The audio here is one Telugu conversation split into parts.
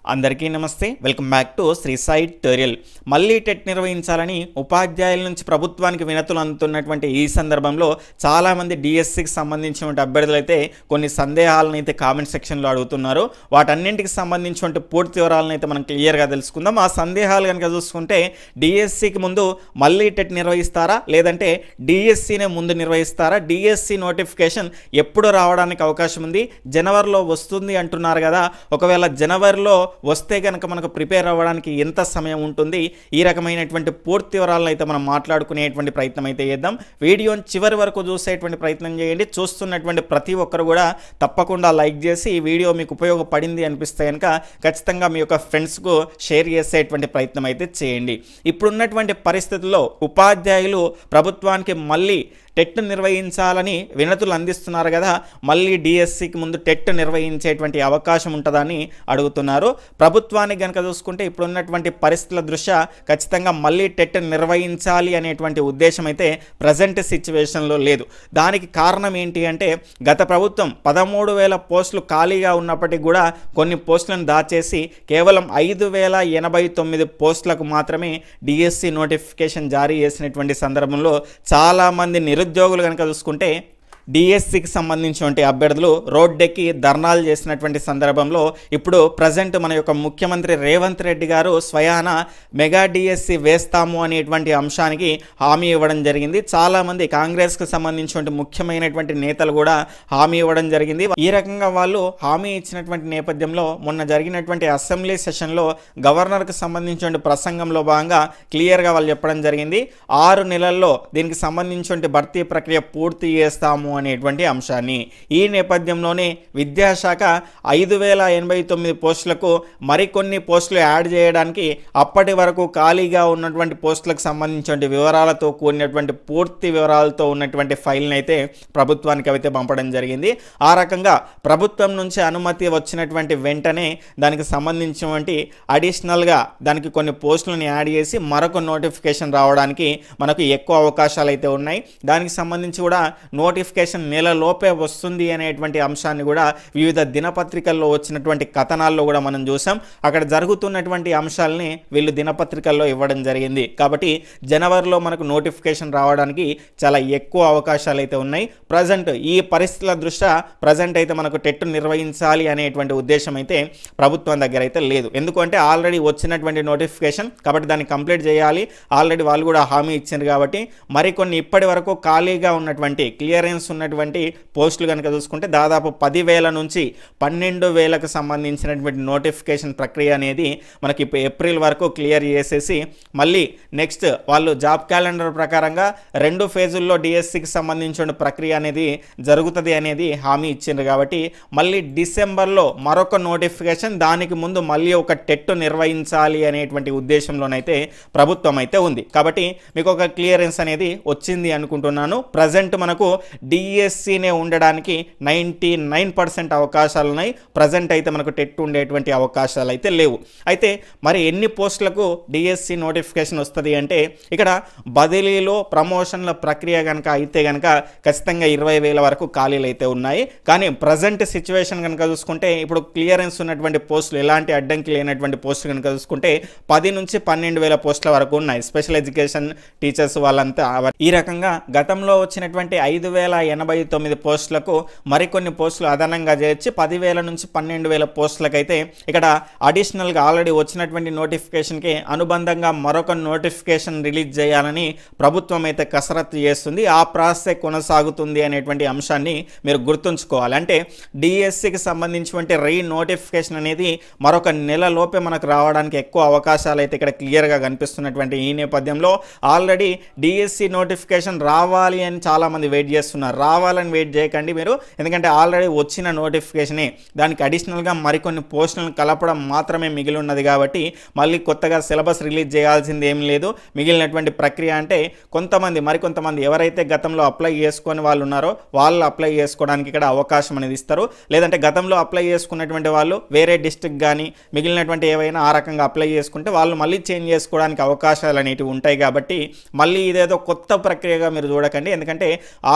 అందరికీ నమస్తే. Welcome back to Shri Sai tutorial. మళ్ళీ టెట్ నిర్వహించాలని ఉపాధ్యాయుల నుంచి ప్రభుత్వానికి వినతులు అందుతున్నటువంటి ఈ సందర్భంలో చాలామంది డిఎస్సికి సంబంధించిన అభ్యర్థులు అయితే కొన్ని సందేహాలను అయితే కామెంట్ సెక్షన్లో అడుగుతున్నారు. వాటన్నింటికి సంబంధించిన పూర్తి వివరాలను అయితే మనం క్లియర్గా తెలుసుకుందాం. ఆ సందేహాలు కనుక చూసుకుంటే డిఎస్సికి ముందు మళ్ళీ టెట్ నిర్వహిస్తారా, లేదంటే డిఎస్సినే ముందు నిర్వహిస్తారా, డిఎస్సి నోటిఫికేషన్ ఎప్పుడు రావడానికి అవకాశం ఉంది, జనవరిలో వస్తుంది అంటున్నారు కదా, ఒకవేళ జనవరిలో వస్తే కనుక మనకు ప్రిపేర్ అవ్వడానికి ఎంత సమయం ఉంటుంది, ఈ రకమైనటువంటి పూర్తి వివరాలను అయితే మనం మాట్లాడుకునేటువంటి ప్రయత్నం అయితే చేద్దాం. వీడియోని చివరి వరకు చూసేటువంటి ప్రయత్నం చేయండి. చూస్తున్నటువంటి ప్రతి ఒక్కరు కూడా తప్పకుండా లైక్ చేసి ఈ వీడియో మీకు ఉపయోగపడింది అనిపిస్తే కనుక ఖచ్చితంగా మీ యొక్క ఫ్రెండ్స్కు షేర్ చేసేటువంటి ప్రయత్నం అయితే చేయండి. ఇప్పుడున్నటువంటి పరిస్థితుల్లో ఉపాధ్యాయులు ప్రభుత్వానికి మళ్ళీ టెట్ నిర్వహించాలని వినతులు అందిస్తున్నారు కదా, మళ్ళీ డిఎస్సికి ముందు టెట్ నిర్వహించేటువంటి అవకాశం ఉంటుందని అడుగుతున్నారు. ప్రభుత్వానికి కనుక చూసుకుంటే ఇప్పుడున్నటువంటి పరిస్థితుల దృష్ట్యా ఖచ్చితంగా మళ్ళీ టెట్ నిర్వహించాలి అనేటువంటి ఉద్దేశం అయితే ప్రజెంట్ సిచ్యువేషన్లో లేదు. దానికి కారణం ఏంటి అంటే, గత ప్రభుత్వం 13,000 పోస్టులు ఖాళీగా ఉన్నప్పటికీ కూడా కొన్ని పోస్టులను దాచేసి కేవలం 5,089 పోస్టులకు మాత్రమే డిఎస్సి నోటిఫికేషన్ జారీ చేసినటువంటి సందర్భంలో చాలామంది నిరుద్యోగులు కనుక చూసుకుంటే డిఎస్సికి సంబంధించినటువంటి అభ్యర్థులు రోడ్డెక్కి ధర్నాలు చేసినటువంటి సందర్భంలో ఇప్పుడు ప్రజెంట్ మన యొక్క ముఖ్యమంత్రి రేవంత్ రెడ్డి గారు స్వయాన మెగా డిఎస్సి వేస్తాము అనేటువంటి అంశానికి హామీ ఇవ్వడం జరిగింది. చాలామంది కాంగ్రెస్కి సంబంధించినటువంటి ముఖ్యమైనటువంటి నేతలు కూడా హామీ ఇవ్వడం జరిగింది. ఈ రకంగా వాళ్ళు హామీ ఇచ్చినటువంటి నేపథ్యంలో మొన్న జరిగినటువంటి అసెంబ్లీ సెషన్లో గవర్నర్కి సంబంధించిన ప్రసంగంలో భాగంగా క్లియర్గా వాళ్ళు చెప్పడం జరిగింది, 6 నెలల్లో దీనికి సంబంధించిన భర్తీ ప్రక్రియ పూర్తి చేస్తాము అనేటువంటి అంశాన్ని. ఈ నేపథ్యంలోనే విద్యాశాఖ 5,089 పోస్టులకు మరికొన్ని పోస్టులు యాడ్ చేయడానికి అప్పటి వరకు ఖాళీగా ఉన్నటువంటి పోస్టులకు సంబంధించిన వివరాలతో కూడినటువంటి పూర్తి వివరాలతో ఉన్నటువంటి ఫైల్ని అయితే ప్రభుత్వానికి అయితే పంపడం జరిగింది. ఆ రకంగా ప్రభుత్వం నుంచి అనుమతి వచ్చినటువంటి వెంటనే దానికి సంబంధించినటువంటి అడిషనల్గా దానికి కొన్ని పోస్టులను యాడ్ చేసి మరొక నోటిఫికేషన్ రావడానికి మనకు ఎక్కువ అవకాశాలు అయితే ఉన్నాయి. దానికి సంబంధించి కూడా నోటిఫికేషన్ నెలలోపే వస్తుంది అనేటువంటి అంశాన్ని కూడా వివిధ దినపత్రికల్లో వచ్చినటువంటి కథనాల్లో కూడా మనం చూసాం. అక్కడ జరుగుతున్నటువంటి అంశాలని వీళ్ళు దినపత్రికల్లో ఇవ్వడం జరిగింది. కాబట్టి జనవరిలో మనకు నోటిఫికేషన్ రావడానికి చాలా ఎక్కువ అవకాశాలు అయితే ఉన్నాయి. ప్రజెంట్ ఈ పరిస్థితుల దృష్ట్యా ప్రజెంట్ అయితే మనకు టెట్ నిర్వహించాలి అనేటువంటి ఉద్దేశం అయితే ప్రభుత్వం దగ్గర అయితే లేదు. ఎందుకంటే ఆల్రెడీ వచ్చినటువంటి నోటిఫికేషన్ కాబట్టి దాన్ని కంప్లీట్ చేయాలి. ఆల్రెడీ వాళ్ళు కూడా హామీ ఇచ్చారు కాబట్టి మరికొన్ని ఇప్పటి వరకు ఖాళీగా ఉన్నటువంటి క్లియరెన్స్ ఉన్నటువంటి పోస్టులు కనుక చూసుకుంటే దాదాపు 10,000 నుంచి 12,000కు సంబంధించినటువంటి నోటిఫికేషన్ ప్రక్రియ అనేది మనకి ఏప్రిల్ వరకు క్లియర్ చేసేసి మళ్ళీ నెక్స్ట్ వాళ్ళు జాబ్ క్యాలెండర్ ప్రకారంగా 2 ఫేజుల్లో డిఎస్సికి సంబంధించిన ప్రక్రియ అనేది జరుగుతుంది అనేది హామీ ఇచ్చిండ్రు. కాబట్టి మళ్ళీ డిసెంబర్లో మరొక నోటిఫికేషన్, దానికి ముందు మళ్ళీ ఒక టెట్ నిర్వహించాలి అనేటువంటి ఉద్దేశంలోనైతే ప్రభుత్వం అయితే ఉంది. కాబట్టి మీకు ఒక క్లియరెన్స్ అనేది వచ్చింది అనుకుంటున్నాను. ప్రజెంట్ మనకు డిఎస్సినే ఉండడానికి 99% అవకాశాలు ఉన్నాయి. ప్రజెంట్ అయితే మనకు టెట్ ఉండేటువంటి అవకాశాలు అయితే లేవు. అయితే మరి ఎన్ని పోస్టులకు డిఎస్సి నోటిఫికేషన్ వస్తుంది అంటే, ఇక్కడ బదిలీలో ప్రమోషన్ల ప్రక్రియ కనుక అయితే కనుక ఖచ్చితంగా 20,000 వరకు ఖాళీలు అయితే ఉన్నాయి. కానీ ప్రజెంట్ సిచ్యువేషన్ కనుక చూసుకుంటే ఇప్పుడు క్లియరెన్స్ ఉన్నటువంటి పోస్టులు, ఎలాంటి అడ్డంకి లేనటువంటి పోస్టులు కనుక చూసుకుంటే 10 నుంచి 12,000 పోస్టుల వరకు ఉన్నాయి. స్పెషల్ ఎడ్యుకేషన్ టీచర్స్ వాళ్ళంతా ఈ రకంగా గతంలో వచ్చినటువంటి 5,089 పోస్టులకు మరికొన్ని పోస్టులు అదనంగా చేర్చి 10,000 నుంచి 12,000 పోస్టులకు అయితే ఇక్కడ అడిషనల్గా ఆల్రెడీ వచ్చినటువంటి నోటిఫికేషన్కి అనుబంధంగా మరొక నోటిఫికేషన్ రిలీజ్ చేయాలని ప్రభుత్వం అయితే కసరత్తు చేస్తుంది. ఆ ప్రాసెస్ కొనసాగుతుంది అనేటువంటి అంశాన్ని మీరు గుర్తుంచుకోవాలి. అంటే డిఎస్సికి సంబంధించినటువంటి నోటిఫికేషన్ అనేది మరొక నెలలోపే మనకు రావడానికి ఎక్కువ అవకాశాలు అయితే ఇక్కడ క్లియర్గా కనిపిస్తున్నటువంటి ఈ నేపథ్యంలో ఆల్రెడీ డిఎస్సి నోటిఫికేషన్ రావాలి అని చాలామంది వెయిట్ చేస్తున్నారు. రావాలని వెయిట్ చేయకండి మీరు, ఎందుకంటే ఆల్రెడీ వచ్చిన నోటిఫికేషనే, దానికి అడిషనల్గా మరికొన్ని పోస్టులను కలపడం మాత్రమే మిగిలి ఉన్నది. కాబట్టి మళ్ళీ కొత్తగా సిలబస్ రిలీజ్ చేయాల్సింది ఏం లేదు. మిగిలినటువంటి ప్రక్రియ అంటే మరికొంతమంది ఎవరైతే గతంలో అప్లై చేసుకొని వాళ్ళు ఉన్నారో వాళ్ళు అప్లై చేసుకోవడానికి ఇక్కడ అవకాశం అనేది ఇస్తారు. లేదంటే గతంలో అప్లై చేసుకున్నటువంటి వాళ్ళు వేరే డిస్ట్రిక్ట్ కానీ మిగిలినటువంటి ఏవైనా ఆ రకంగా అప్లై చేసుకుంటే వాళ్ళు మళ్ళీ చేంజ్ చేసుకోవడానికి అవకాశాలు అనేటివి ఉంటాయి. కాబట్టి మళ్ళీ ఇదేదో కొత్త ప్రక్రియగా మీరు చూడకండి. ఎందుకంటే ఆల్రెడీ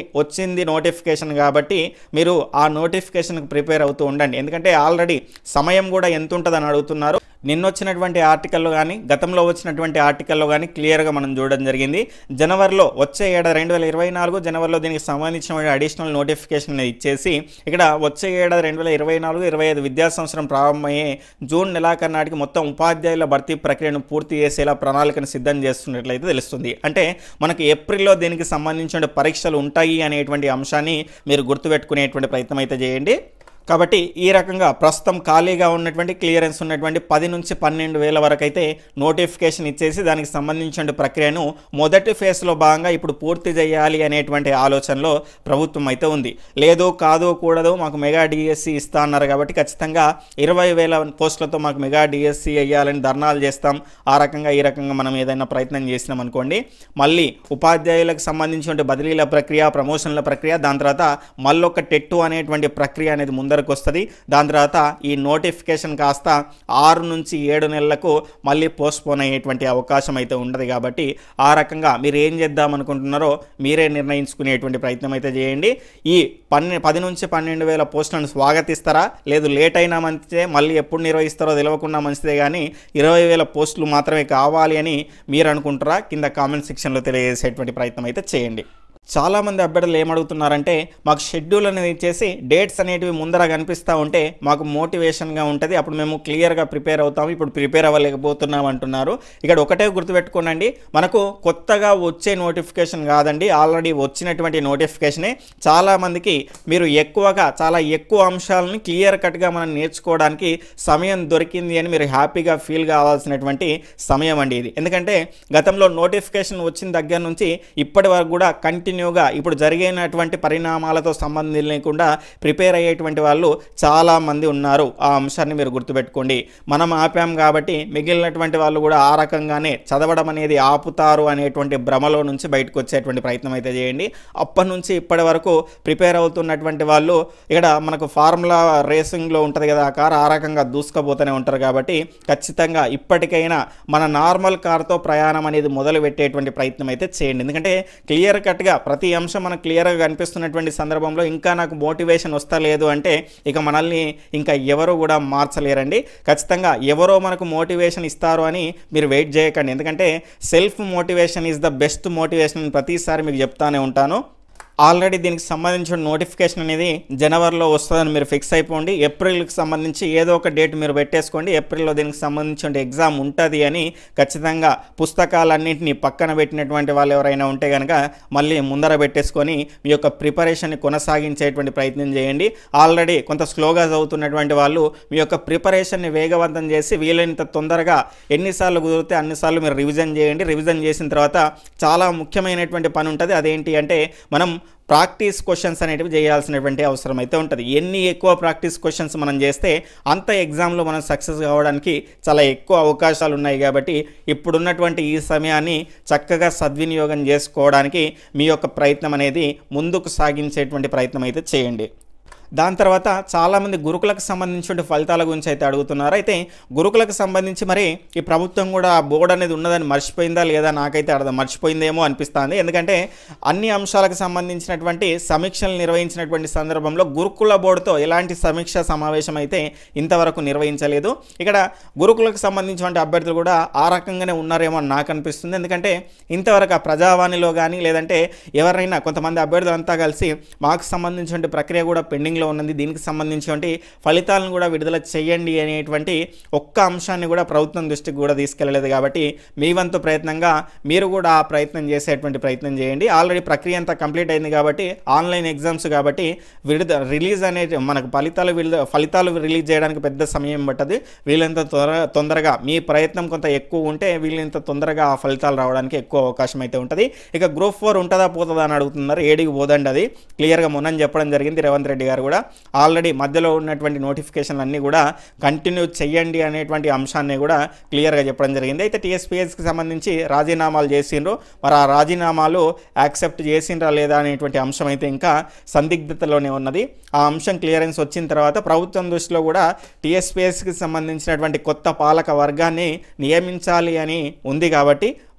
వచ్చింది నోటిఫికేషన్ కాబట్టి మీరు ఆ నోటిఫికేషన్కి ప్రిపేర్ అవుతూ ఉండండి. ఎందుకంటే ఆల్రెడీ సమయం కూడా ఎంత ఉంటుందని అడుగుతున్నారు. నిన్నొచ్చినటువంటి ఆర్టికల్లో కానీ గతంలో వచ్చినటువంటి ఆర్టికల్లో కానీ క్లియర్గా మనం చూడడం జరిగింది. జనవరిలో వచ్చే ఏడాది 2024 జనవరిలో దీనికి సంబంధించిన అడిషనల్ నోటిఫికేషన్ ఇచ్చేసి ఇక్కడ వచ్చే ఏడాది 2024-25 విద్యా సంవత్సరం ప్రారంభమయ్యే జూన్ నెలాఖరు నాటికి మొత్తం ఉపాధ్యాయుల భర్తీ ప్రక్రియను పూర్తి చేసేలా ప్రణాళికను సిద్ధం చేస్తున్నట్లయితే తెలుస్తుంది. అంటే మనకి ఏప్రిల్లో దీనికి సంబంధించిన పరీక్షలు ఉంటాయి అనేటువంటి అంశాన్ని మీరు గుర్తుపెట్టుకునేటువంటి ప్రయత్నం అయితే చేయండి. కాబట్టి ఈ రకంగా ప్రస్తుతం ఖాళీగా ఉన్నటువంటి క్లియరెన్స్ ఉన్నటువంటి 10 నుంచి 12,000 వరకు అయితే నోటిఫికేషన్ ఇచ్చేసి దానికి సంబంధించిన ప్రక్రియను మొదటి ఫేజ్లో భాగంగా ఇప్పుడు పూర్తి చేయాలి అనేటువంటి ఆలోచనలో ప్రభుత్వం అయితే ఉంది. లేదు కాదు కూడదు మాకు మెగా డిఎస్సి ఇస్తా అన్నారు కాబట్టి ఖచ్చితంగా 20,000 పోస్టులతో మాకు మెగా డిఎస్సి వేయాలని ధర్నాలు చేస్తాం. ఆ రకంగా ఈ రకంగా మనం ఏదైనా ప్రయత్నం చేసినాం అనుకోండి, మళ్ళీ ఉపాధ్యాయులకు సంబంధించిన బదిలీల ప్రక్రియ, ప్రమోషన్ల ప్రక్రియ, దాని తర్వాత మళ్ళొక టెట్టు అనేటువంటి ప్రక్రియ అనేది ముందరకు వస్తుంది. దాని తర్వాత ఈ నోటిఫికేషన్ కాస్త 6 నుంచి 7 నెలలకు మళ్ళీ పోస్ట్పోన్ అయ్యేటువంటి అవకాశం అయితే ఉండదు. కాబట్టి ఆ రకంగా మీరు ఏం చేద్దాం అనుకుంటున్నారో మీరే నిర్ణయించుకునేటువంటి ప్రయత్నం అయితే చేయండి. ఈ 10 నుంచి 12,000 పోస్టులను స్వాగతిస్తారా, లేదు లేట్ అయినా మంచిదే, మళ్ళీ ఎప్పుడు నిర్వహిస్తారో తెలియకుండా మంచిదే, కానీ 20,000 పోస్టులు మాత్రమే కావాలి అని మీరు అనుకుంటారా? కింద కామెంట్ సెక్షన్లో తెలియజేసేటువంటి ప్రయత్నం అయితే చేయండి. చాలామంది అభ్యర్థులు ఏమడుగుతున్నారంటే మాకు షెడ్యూల్ అనేది ఇచ్చేసి డేట్స్ అనేటివి ముందర కనిపిస్తూ ఉంటే మాకు మోటివేషన్గా ఉంటుంది, అప్పుడు మేము క్లియర్గా ప్రిపేర్ అవుతాము, ఇప్పుడు ప్రిపేర్ అవ్వలేకపోతున్నాం అంటున్నారు. ఇక్కడ ఒకటే గుర్తుపెట్టుకోనండి, మనకు కొత్తగా వచ్చే నోటిఫికేషన్ కాదండి, ఆల్రెడీ వచ్చినటువంటి నోటిఫికేషనే. చాలామందికి మీరు చాలా ఎక్కువ అంశాలను క్లియర్ కట్గా మనం నేర్చుకోవడానికి సమయం దొరికింది అని మీరు హ్యాపీగా ఫీల్ కావాల్సినటువంటి సమయం అండి ఇది. ఎందుకంటే గతంలో నోటిఫికేషన్ వచ్చిన దగ్గర నుంచి ఇప్పటి వరకు కూడా కంటిన్యూగా ఇప్పుడు జరిగినటువంటి పరిణామాలతో సంబంధం లేకుండా ప్రిపేర్ అయ్యేటువంటి వాళ్ళు చాలామంది ఉన్నారు. ఆ అంశాన్ని మీరు గుర్తుపెట్టుకోండి. మనం ఆపాం కాబట్టి మిగిలినటువంటి వాళ్ళు కూడా ఆ రకంగానే చదవడం అనేది ఆపుతారు అనేటువంటి భ్రమలో నుంచి బయటకు వచ్చేటువంటి ప్రయత్నం అయితే చేయండి. అప్పటి నుంచి ఇప్పటి వరకు ప్రిపేర్ అవుతున్నటువంటి వాళ్ళు ఇక్కడ మనకు ఫార్ములా రేసింగ్లో ఉంటుంది కదా, ఆ కారు ఆ రకంగా దూసుకుపోతూనే ఉంటారు. కాబట్టి ఖచ్చితంగా ఇప్పటికైనా మన నార్మల్ కార్తో ప్రయాణం అనేది మొదలు పెట్టేటువంటి ప్రయత్నం అయితే చేయండి. ఎందుకంటే క్లియర్ కట్గా ప్రతి అంశం మనకు క్లియర్గా కనిపిస్తున్నటువంటి సందర్భంలో ఇంకా నాకు మోటివేషన్ వస్తలేదు అంటే ఇక మనల్ని ఇంకా ఎవరు కూడా మార్చలేరండి. ఖచ్చితంగా ఎవరో మనకు మోటివేషన్ ఇస్తారు అని మీరు వెయిట్ చేయకండి. ఎందుకంటే self motivation is the best motivation ప్రతిసారి మీకు చెప్తానే ఉంటాను. ఆల్రెడీ దీనికి సంబంధించిన నోటిఫికేషన్ అనేది జనవరిలో వస్తుందని మీరు ఫిక్స్ అయిపోండి. ఏప్రిల్కి సంబంధించి ఏదో ఒక డేట్ మీరు పెట్టేసుకోండి, ఏప్రిల్లో దీనికి సంబంధించిన ఎగ్జామ్ ఉంటుంది అని. ఖచ్చితంగా పుస్తకాలన్నింటినీ పక్కన పెట్టినటువంటి వాళ్ళు ఎవరైనా ఉంటే కనుక మళ్ళీ ముందర పెట్టేసుకొని మీ యొక్క ప్రిపరేషన్ని కొనసాగించేటువంటి ప్రయత్నం చేయండి. ఆల్రెడీ కొంత స్లోగా చదువుతున్నటువంటి వాళ్ళు మీ యొక్క ప్రిపరేషన్ని వేగవంతం చేసి వీలైనంత తొందరగా ఎన్నిసార్లు కుదిరితే అన్నిసార్లు మీరు రివిజన్ చేయండి. రివిజన్ చేసిన తర్వాత చాలా ముఖ్యమైనటువంటి పని ఉంటుంది. అదేంటి అంటే మనం ప్రాక్టీస్ క్వశ్చన్స్ అనేటివి చేయాల్సినటువంటి అవసరం అయితే ఉంటుంది. ఎన్ని ఎక్కువ ప్రాక్టీస్ క్వశ్చన్స్ మనం చేస్తే అంత ఎగ్జామ్లో మనం సక్సెస్ కావడానికి చాలా ఎక్కువ అవకాశాలు ఉన్నాయి. కాబట్టి ఇప్పుడున్నటువంటి ఈ సమయాన్ని చక్కగా సద్వినియోగం చేసుకోవడానికి మీ యొక్క ప్రయత్నం అనేది ముందుకు సాగించేటువంటి ప్రయత్నం అయితే చేయండి. దాని తర్వాత చాలామంది గురుకులకు సంబంధించిన ఫలితాల గురించి అయితే అడుగుతున్నారు. అయితే గురుకులకు సంబంధించి మరి ఈ ప్రభుత్వం కూడా బోర్డు అనేది ఉన్నదని మర్చిపోయిందా లేదా నాకైతే మర్చిపోయిందేమో అనిపిస్తుంది. ఎందుకంటే అన్ని అంశాలకు సంబంధించినటువంటి సమీక్షలు నిర్వహించినటువంటి సందర్భంలో గురుకుల బోర్డుతో ఎలాంటి సమీక్ష సమావేశం అయితే ఇంతవరకు నిర్వహించలేదు. ఇక్కడ గురుకులకు సంబంధించిన అభ్యర్థులు కూడా ఆ రకంగానే ఉన్నారేమో అని నాకు అనిపిస్తుంది. ఎందుకంటే ఇంతవరకు ఆ ప్రజావాణిలో కానీ లేదంటే ఎవరైనా కొంతమంది అభ్యర్థులు అంతా కలిసి మాకు సంబంధించిన ప్రక్రియ కూడా పెండింగ్ ఉన్నది, దీనికి సంబంధించి ఫలితాలను కూడా విడుదల చేయండి అనేటువంటి ఒక్క అంశాన్ని కూడా ప్రభుత్వం దృష్టికి కూడా తీసుకెళ్లలేదు. కాబట్టి మీ వంతు ప్రయత్నంగా మీరు కూడా ఆ ప్రయత్నం చేసేటువంటి ప్రయత్నం చేయండి. ఆల్రెడీ ప్రక్రియ అంతా కంప్లీట్ అయింది కాబట్టి ఆన్లైన్ ఎగ్జామ్స్ కాబట్టి రిలీజ్ అనేది మనకు ఫలితాలు రిలీజ్ చేయడానికి పెద్ద సమయం పట్టదు. వీళ్ళంత తొందరగా మీ ప్రయత్నం కొంత ఎక్కువ ఉంటే వీళ్ళంత తొందరగా ఆ ఫలితాలు రావడానికి ఎక్కువ అవకాశం అయితే ఉంటుంది. ఇక గ్రూప్ 4 ఉంటుందా పోతుందా అని అడుగుతున్నారు. ఏడికి పోదండి, అది క్లియర్గా మొన్న చెప్పడం జరిగింది రేవంత్ రెడ్డి గారు కూడా. ఆల్రెడీ మధ్యలో ఉన్నటువంటి నోటిఫికేషన్లు అన్నీ కూడా కంటిన్యూ చేయండి అనేటువంటి అంశాన్ని కూడా క్లియర్గా చెప్పడం జరిగింది. అయితే టీఎస్పీఎస్కి సంబంధించి రాజీనామాలు చేసిండ్రు, మరి ఆ రాజీనామాలు యాక్సెప్ట్ చేసిండ్రా లేదా అనేటువంటి అంశం అయితే ఇంకా సందిగ్ధతలోనే ఉన్నది. ఆ అంశం క్లియరెన్స్ వచ్చిన తర్వాత ప్రభుత్వం దృష్టిలో కూడా టీఎస్పీఎస్కి సంబంధించినటువంటి కొత్త పాలక వర్గాన్ని నియమించాలి అని ఉంది. కాబట్టి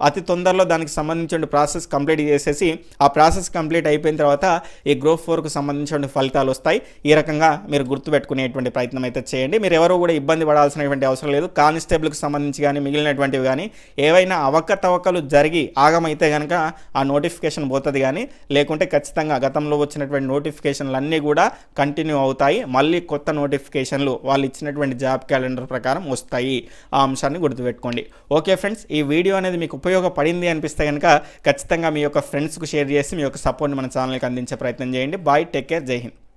అతి తొందరలో దానికి సంబంధించిన ప్రాసెస్ కంప్లీట్ చేసేసి ఆ ప్రాసెస్ కంప్లీట్ అయిపోయిన తర్వాత ఈ గ్రూప్ 4కు సంబంధించిన ఫలితాలు వస్తాయి. ఈ రకంగా మీరు గుర్తుపెట్టుకునేటువంటి ప్రయత్నం అయితే చేయండి. మీరు ఎవరు కూడా ఇబ్బంది పడాల్సినటువంటి అవసరం లేదు. కానిస్టేబుల్కి సంబంధించి కానీ మిగిలినటువంటివి కానీ ఏవైనా అవకతవకలు జరిగి ఆగమైతే కనుక ఆ నోటిఫికేషన్ పోతుంది, కానీ లేకుంటే ఖచ్చితంగా గతంలో వచ్చినటువంటి నోటిఫికేషన్లు అన్నీ కూడా కంటిన్యూ అవుతాయి. మళ్ళీ కొత్త నోటిఫికేషన్లు వాళ్ళు ఇచ్చినటువంటి జాబ్ క్యాలెండర్ ప్రకారం వస్తాయి. ఆ అంశాన్ని గుర్తుపెట్టుకోండి. ఓకే ఫ్రెండ్స్, ఈ వీడియో అనేది మీకు ఉపయోగపడింది అనిపిస్తే కనుక ఖచ్చితంగా మీ యొక్క ఫ్రెండ్స్కు షేర్ చేసి మీ యొక్క సపోర్ట్ని మన ఛానల్కి అందించే ప్రయత్నం చేయండి. బాయ్, టేక్ కేర్, జై హింద్.